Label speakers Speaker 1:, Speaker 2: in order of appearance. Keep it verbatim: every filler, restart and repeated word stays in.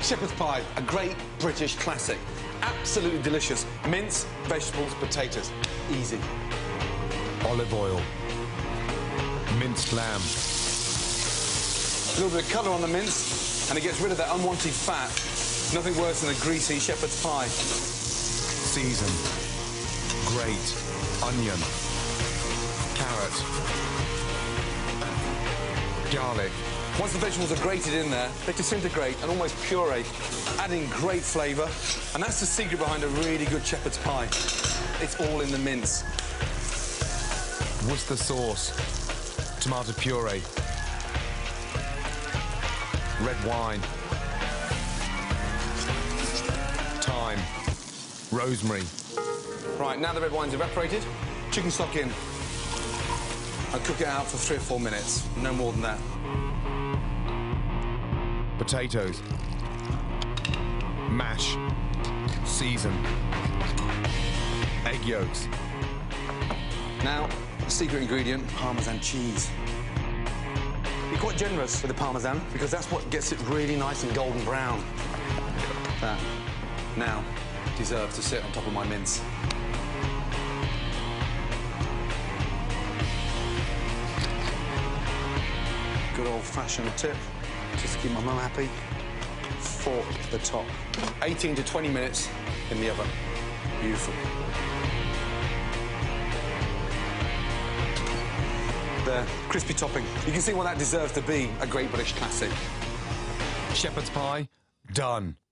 Speaker 1: Shepherd's pie, a great British classic. Absolutely delicious. Mince, vegetables, potatoes. Easy.
Speaker 2: Olive oil. Minced lamb.
Speaker 1: A little bit of colour on the mince, and it gets rid of that unwanted fat. Nothing worse than a greasy shepherd's pie.
Speaker 2: Season. Grate. Onion. Carrot. Garlic.
Speaker 1: Once the vegetables are grated in there, they disintegrate and almost puree, adding great flavour. And that's the secret behind a really good shepherd's pie. It's all in the mince.
Speaker 2: Worcester sauce. Tomato puree. Red wine. Thyme. Rosemary.
Speaker 1: Right, now the red wine's evaporated, chicken stock in. And cook it out for three or four minutes, no more than that.
Speaker 2: Potatoes. Mash. Season. Egg yolks.
Speaker 1: Now, the secret ingredient, Parmesan cheese. Be quite generous with the Parmesan, because that's what gets it really nice and golden brown. That, now, deserves to sit on top of my mince. Good old-fashioned tip, just to keep my mum happy. Fork the top. eighteen to twenty minutes in the oven. Beautiful. There, crispy topping. You can see what that deserves to be a great British classic.
Speaker 2: Shepherd's pie, done.